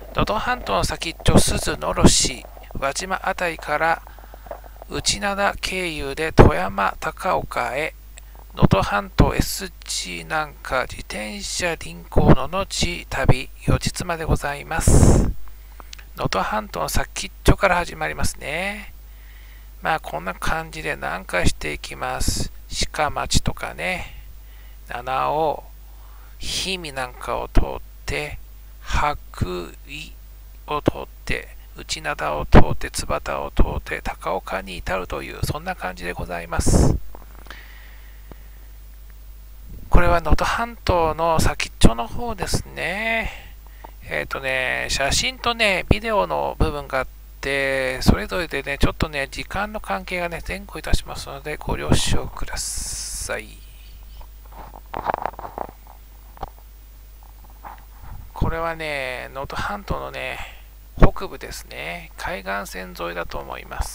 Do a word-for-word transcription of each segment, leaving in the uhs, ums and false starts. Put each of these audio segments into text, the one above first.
能登半島の先っちょ鈴野呂市輪島あたりから内灘経由で富山高岡へ能登半島 エスジー 南下自転車輪行の後旅予日までございます。能登半島の先っちょから始まりますね。まあこんな感じで南下していきます。鹿町とかね、七尾、氷見なんかを通って白衣を通って内灘を通って津幡を通って高岡に至るというそんな感じでございます。これは能登半島の先っちょの方ですね。えっとね、写真とね、ビデオの部分があって、それぞれでね、ちょっとね、時間の関係がね、前後いたしますので、ご了承ください。これはね、能登半島のね、北部ですね。海岸線沿いだと思います。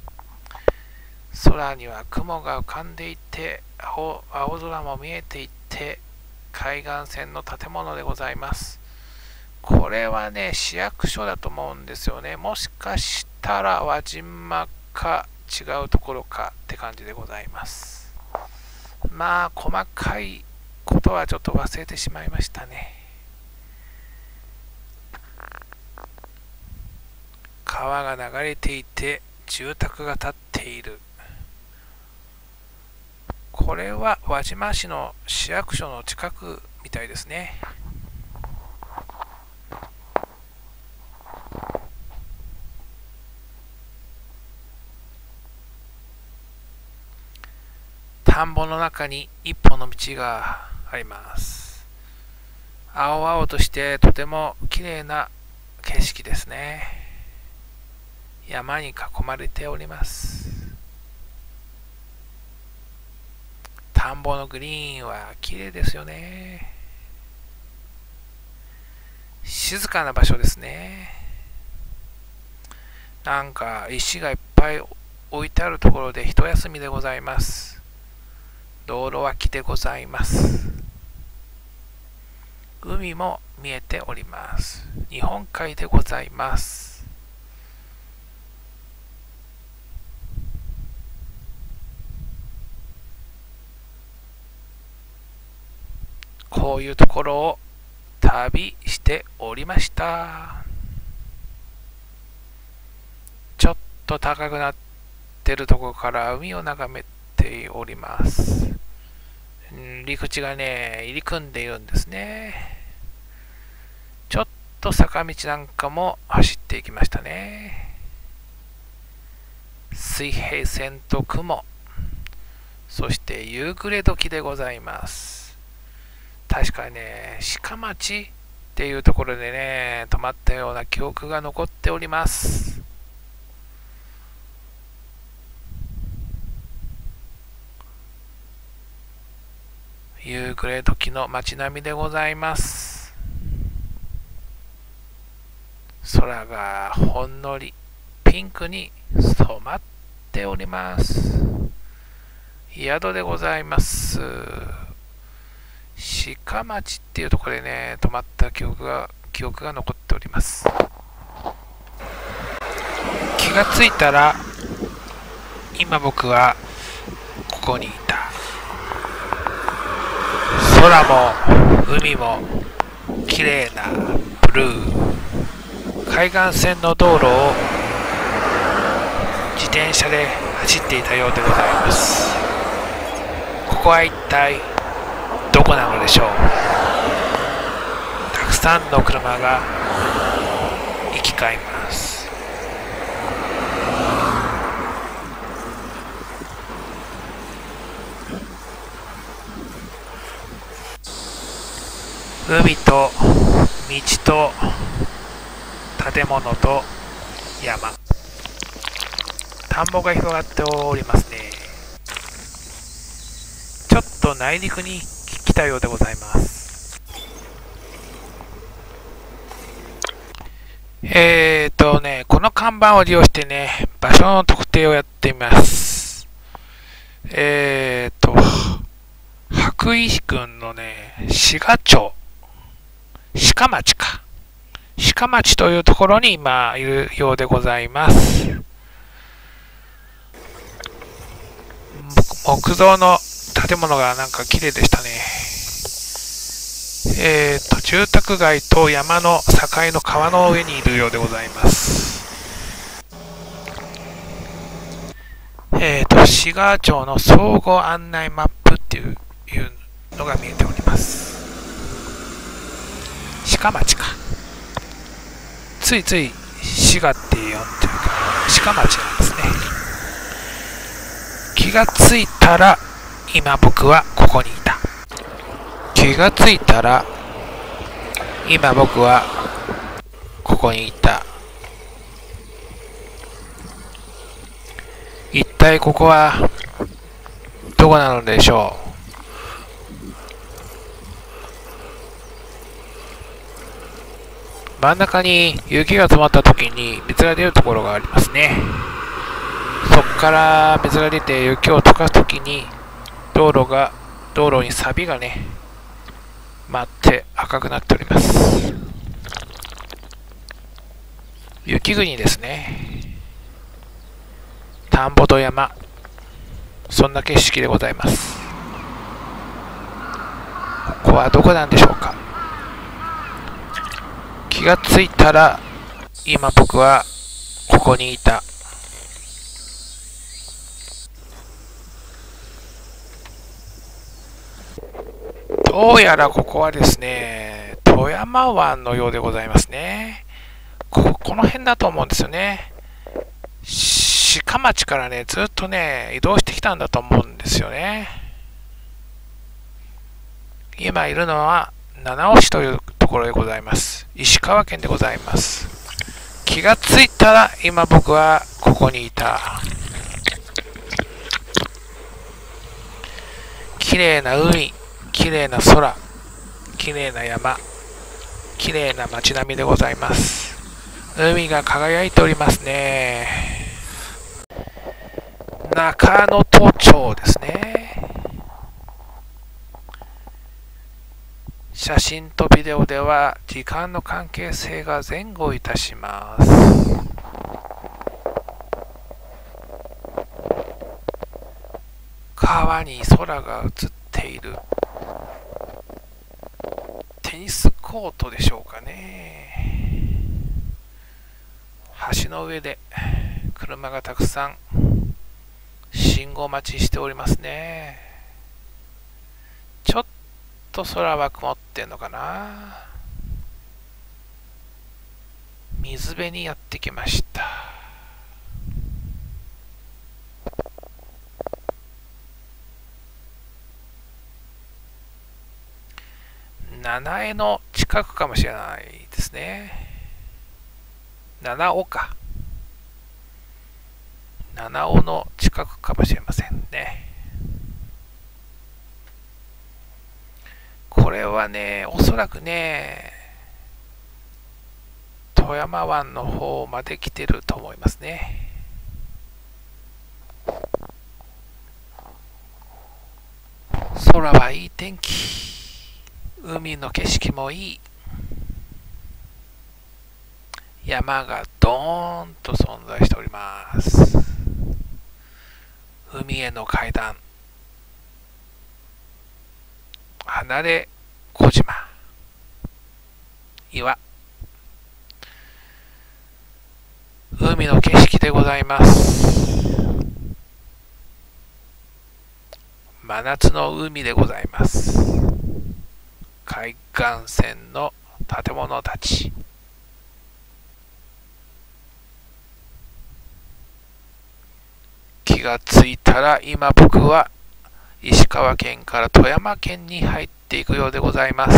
空には雲が浮かんでいて、青、青空も見えていて、海岸線の建物でございます。これはね、市役所だと思うんですよね。もしかしたら輪島か違うところかって感じでございます。まあ、細かいことはちょっと忘れてしまいましたね。川が流れていて、住宅が建っている。これは輪島市の市役所の近くみたいですね。田んぼの中に一本の道があります。青々としてとても綺麗な景色ですね。山に囲まれております。田んぼのグリーンは綺麗ですよね。静かな場所ですね。なんか石がいっぱい置いてあるところで一休みでございます。道路脇でございます。海も見えております。日本海でございます。こういうところを旅しておりました。ちょっと高くなってるところから海を眺めております。陸地がね、入り組んでいるんですね。ちょっと坂道なんかも走っていきましたね。水平線と雲、そして夕暮れ時でございます。確かね、鹿町っていうところでね、泊まったような記憶が残っております。夕暮れ時の街並みでございます。空がほんのりピンクに染まっております。宿でございます。鹿町っていうところでね、泊まった記憶が記憶が残っております。気がついたら今僕はここにいた。空も海も綺麗なブルー。海岸線の道路を自転車で走っていたようでございます。ここは一体どこなのでしょう。たくさんの車が行き交います。海と道と建物と山、田んぼが広がっておりますね。ちょっと内陸に来たようでございます。えーとね、この看板を利用してね、場所の特定をやってみます。えーと、白衣郡のね、滋賀町、鹿町か。 鹿町というところに今いるようでございます。木造の建物がなんか綺麗でしたね。えーと、住宅街と山の境の川の上にいるようでございます。えーと、滋賀町の総合案内マップっていういうのが見えております。鹿町か。ついつい滋賀って呼んでるから鹿町なんですね。気がついたら今僕はここにいた。気がついたら今僕はここにいた。一体ここはどこなのでしょう。真ん中に雪が積もった時に水が出るところがありますね。そこから水が出て雪を溶かす時に道路が道路にサビがね舞って赤くなっております。雪国ですね。田んぼと山、そんな景色でございます。ここはどこなんでしょうか。気がついたら今僕はここにいた。どうやらここはですね、富山湾のようでございますね。こ, この辺だと思うんですよね。鹿町からね、ずっとね、移動してきたんだと思うんですよね。今いるのは七尾市というところでございます。石川県でございます。気がついたら今僕はここにいた。綺麗な海、綺麗な空、綺麗な山、綺麗な街並みでございます。海が輝いておりますね。中能登町ですね。写真とビデオでは時間の関係性が前後いたします。川に空が映っている。テニスコートでしょうかね。橋の上で車がたくさん信号待ちしておりますね。ちょっと空は曇ってんのかな。水辺にやってきました。七重の近くかもしれないですね。七尾か。七尾の近くかもしれませんね。これはね、おそらくね、富山湾の方まで来てると思いますね。空はいい天気。海の景色もいい。山がドーンと存在しております。海への階段。離れ小島。岩。海の景色でございます。真夏の海でございます。海岸線の建物たち。気がついたら今僕は石川県から富山県に入っていくようでございます。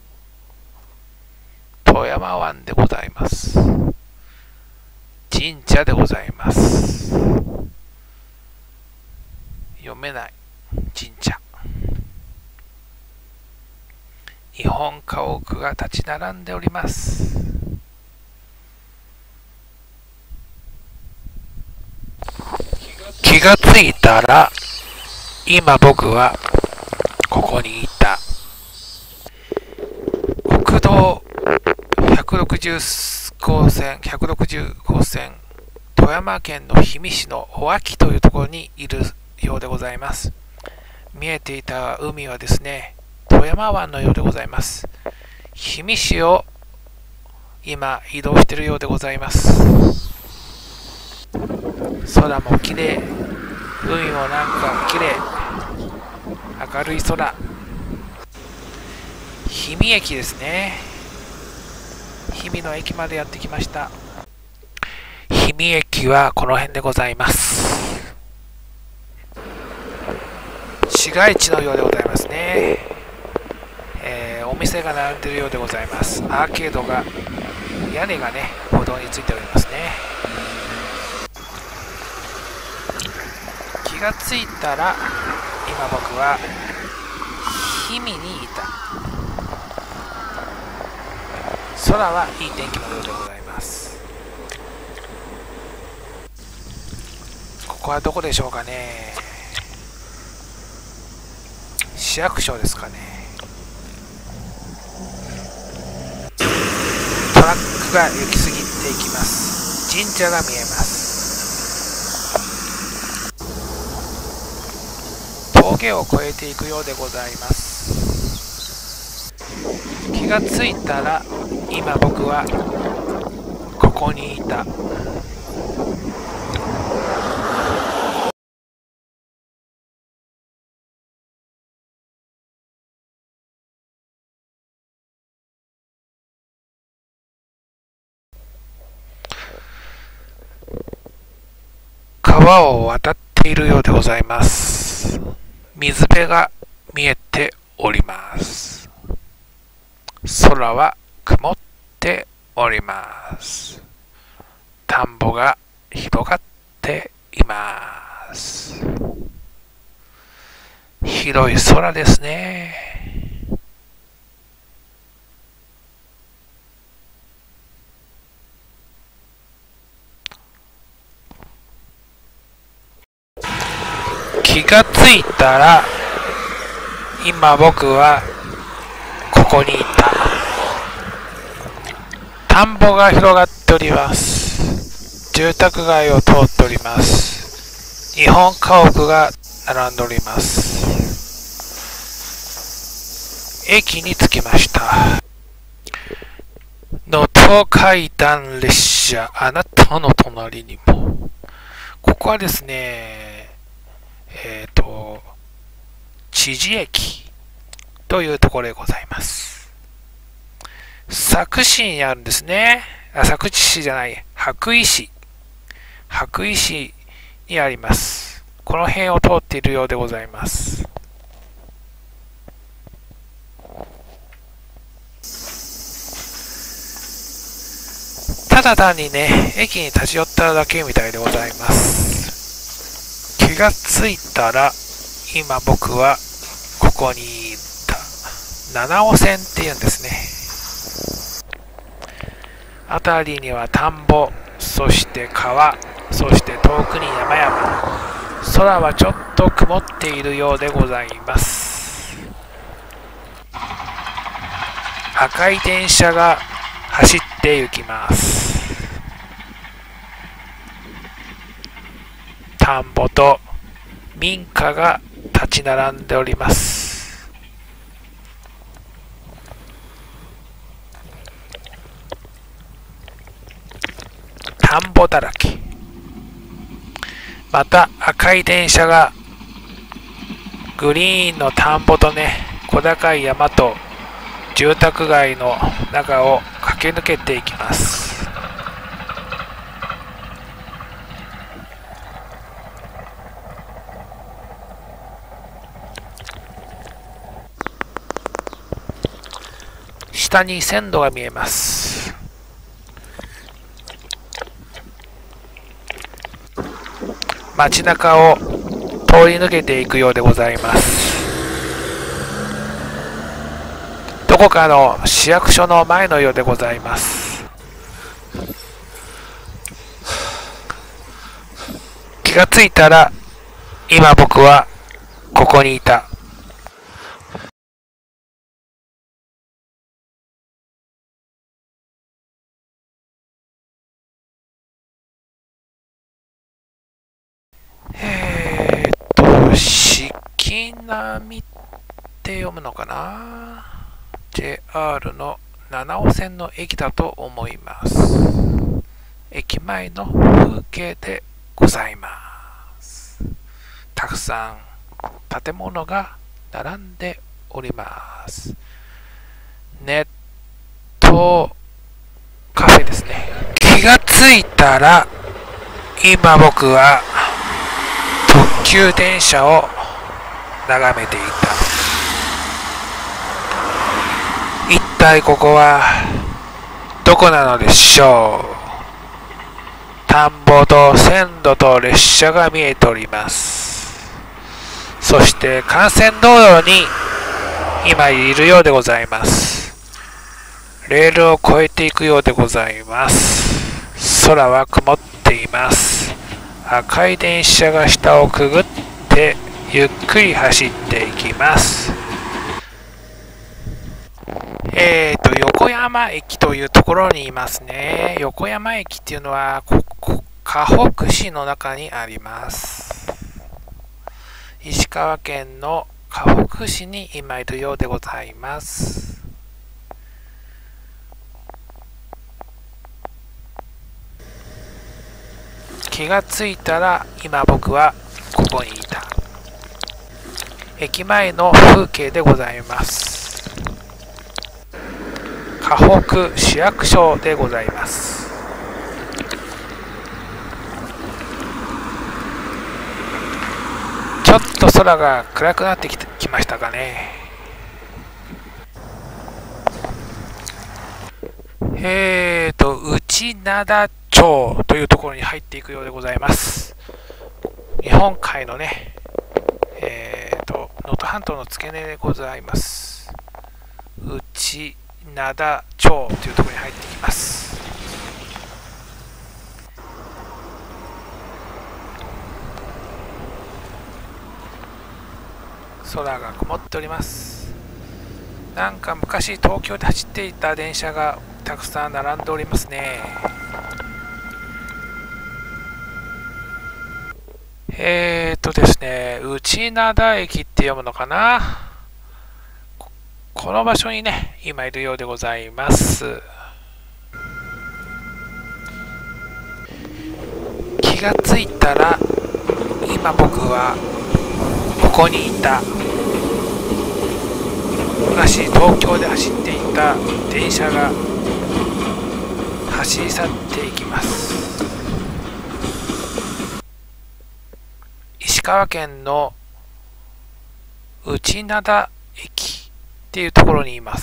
富山湾でございます。神社でございます。読めない神社。日本家屋が立ち並んでおります。気がついたら今僕はここにいた。国道ひゃくろくじゅうごうせん、ひゃくろくじゅうごせん、富山県の氷見市の尾脇というところにいるようでございます。見えていた海はですね、富山湾のようでございます。氷見市を今移動しているようでございます。空もきれい、海もなんかきれい、明るい空。氷見駅ですね。氷見の駅までやってきました。氷見駅はこの辺でございます。市街地のようでございますね。えー、お店が並んでいるようでございます。アーケードが、屋根がね、歩道についておりますね。気がついたら、今僕は氷見にいた。空はいい天気のようでございます。ここはどこでしょうかね。市役所ですかね。トラックが行き過ぎていきます。神社が見えます。峠を越えていくようでございます。気がついたら今僕はここにいた。川を渡っているようでございます。水辺が見えております。空は曇っております。田んぼが広がっています。広い空ですね。気がついたら今僕はここにいた。田んぼが広がっております。住宅街を通っております。日本家屋が並んでおります。駅に着きました。能登階段列車、あなたの隣にも。ここはですね、えっと、知事駅というところでございます。佐久市にあるんですね。あ、佐久市じゃない、羽咋市。羽咋市にあります。この辺を通っているようでございます。ただ単にね、駅に立ち寄っただけみたいでございます。気がついたら、今僕はここにいた。七尾線っていうんですね。辺りには田んぼ、そして川、そして遠くに山々。空はちょっと曇っているようでございます。赤い電車が走って行きます。田んぼと民家が立ち並んでおります。田んぼだらけ。また赤い電車がグリーンの田んぼとね、小高い山と住宅街の中を駆け抜けていきます。下に線路が見えます。街中を通り抜けていくようでございます。どこかの市役所の前のようでございます。気がついたら今僕はここにいた。 ちなみって読むのかな。 ジェイアール のなな号線の駅だと思います。駅前の風景でございます。たくさん建物が並んでおります。ネットカフェですね。気がついたら今僕は特急電車を眺めていた。一体ここはどこなのでしょう。田んぼと線路と列車が見えております。そして幹線道路に今いるようでございます。レールを越えていくようでございます。空は曇っています。赤い電車が下をくぐってゆっくり走っていきます。えーと、横山駅というところにいますね。横山駅っていうのは、ここ、河北市の中にあります。石川県の河北市に今いるようでございます。気がついたら、今僕はここにいた。駅前の風景でございます。河北市役所でございます。ちょっと空が暗くなってきてきましたかね。えーと、内灘町というところに入っていくようでございます。日本海のね、えーと、能登半島の付け根でございます。内灘町というところに入ってきます。空が曇っております。なんか昔東京で走っていた電車がたくさん並んでおりますね。えーとですね、内灘駅って読むのかな。この場所にね、今いるようでございます。気がついたら、今僕はここにいた。昔東京で走っていた電車が走り去っていきます。石川県の内灘駅っていうところにいます。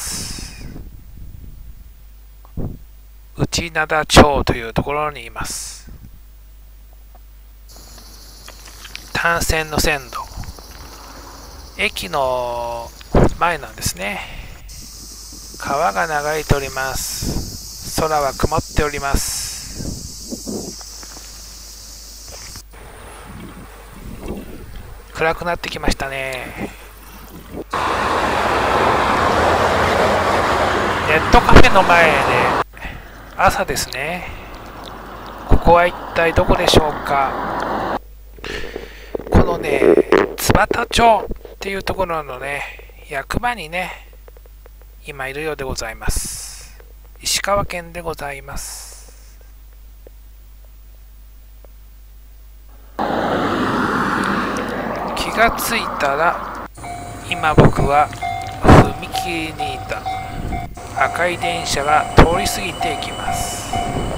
内灘町というところにいます。単線の線路。駅の前なんですね。川が流れております。空は曇っております。暗くなってきましたね。ネットカフェの前で朝ですね。ここは一体どこでしょうか。このね、津幡町っていうところのね、役場にね、今いるようでございます。石川県でございます。気がついたら、今僕は踏切にいた。赤い電車が通り過ぎていきます。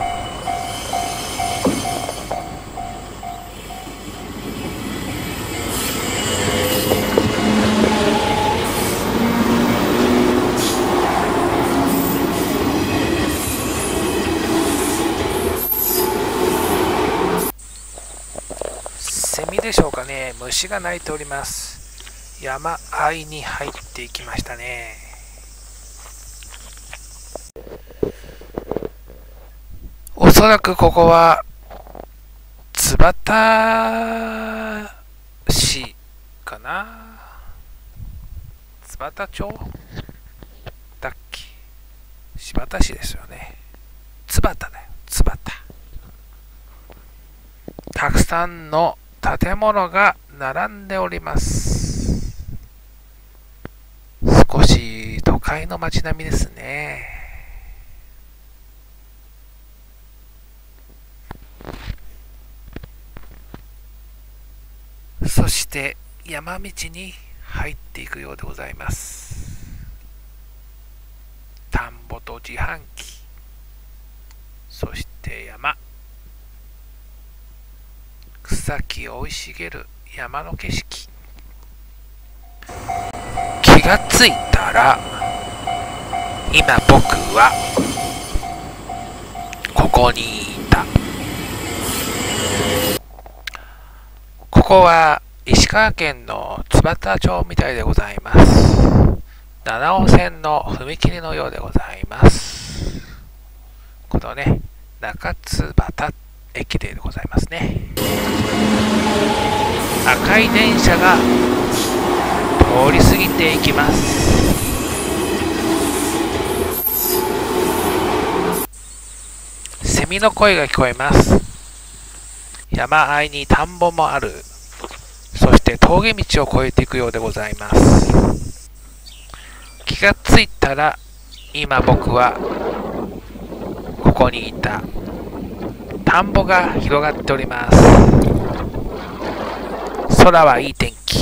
セミでしょうかね。虫が鳴いております。山あいに入っていきましたね。おそらくここは津幡市かな。津幡町だっけ。新発田市ですよね。津幡だよ、津幡。たくさんの建物が並んでおります。 会の街並みですね。そして山道に入っていくようでございます。田んぼと自販機、そして山、草木生い茂る山の景色。気がついたら今僕はここにいた。ここは石川県の津幡町みたいでございます。七尾線の踏切のようでございます。このね、中津幡駅でございますね。赤い電車が通り過ぎていきます。セミの声が聞こえます。山あいに田んぼもある。そして峠道を越えていくようでございます。気がついたら今僕はここにいた。田んぼが広がっております。空はいい天気。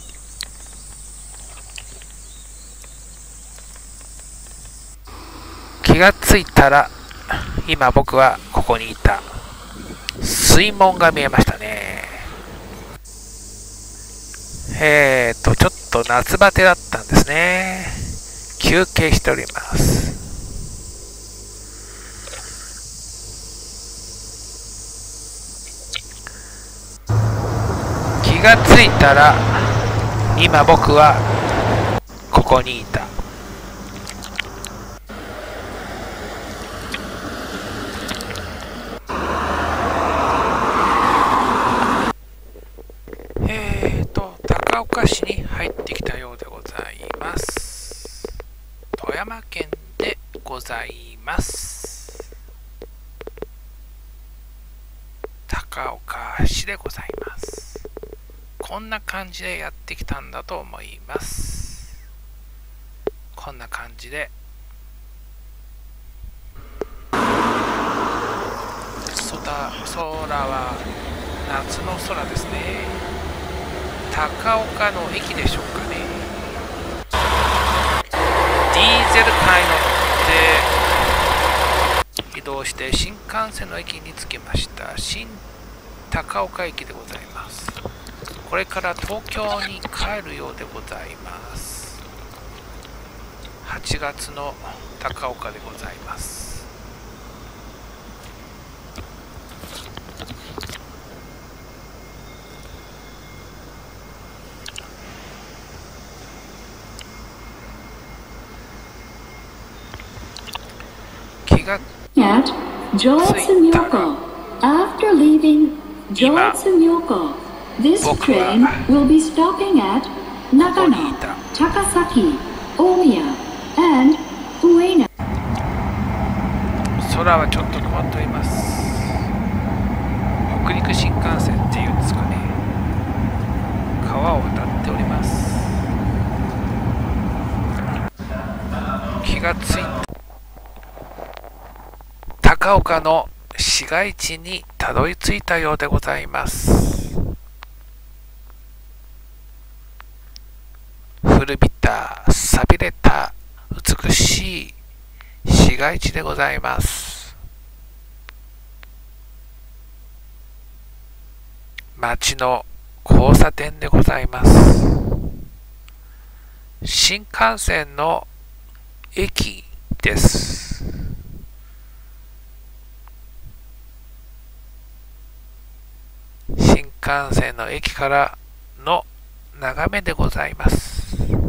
気がついたら今僕はここにいた。水門が見えましたね。えーとちょっと夏バテだったんですね。休憩しております。気がついたら今僕はここにいた。えーと高岡市に入ってきたようでございます。富山県でございます。高岡市でございます。こんな感じでやってきたんだと思います。こんな感じで空、空は夏の空ですね。高岡の駅でしょうかね。ディーゼルカーに乗って移動して新幹線の駅に着きました。新高岡駅でございます。これから東京に帰るようでございます。はちがつの高岡でございます。 At Joetsu-Myoko. After leaving Joetsu-Myoko, this train will be stopping at Nakano, Takasaki, Omiya, and Ueno. 空はちょっと曇っております。北陸新幹線っていうんですかね。川を渡っております。気がついた高岡の市街地にたどり着いたようでございます。古びた、寂れた、美しい市街地でございます。町の交差点でございます。新幹線の駅です。新幹線の駅からの眺めでございます。